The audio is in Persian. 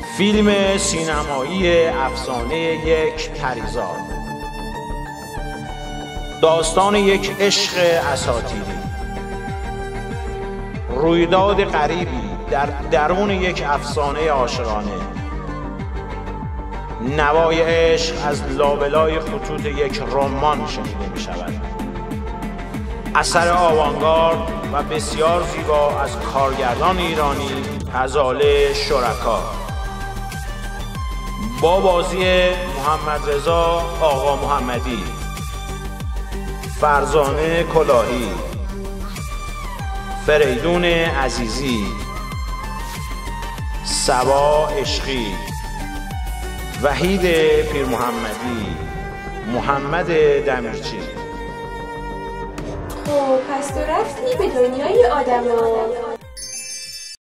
فیلم سینمایی افسانه یک پریزاد، داستان یک عشق اساطیری، رویداد غریبی در درون یک افسانه عاشقانه، نوای عشق از لابلای خطوط یک رمان شنیده می شود. اثر آوانگارد و بسیار زیبا از کارگردان ایرانی غزاله شرکا، با بازی محمدرضا آقا محمدی، فرزانه کلاهی، فریدون عزیزی، صبا عشقی، وحید پیرمحمدی، محمد دمیرچی. خب پس تو رفتی به دنیای آدما.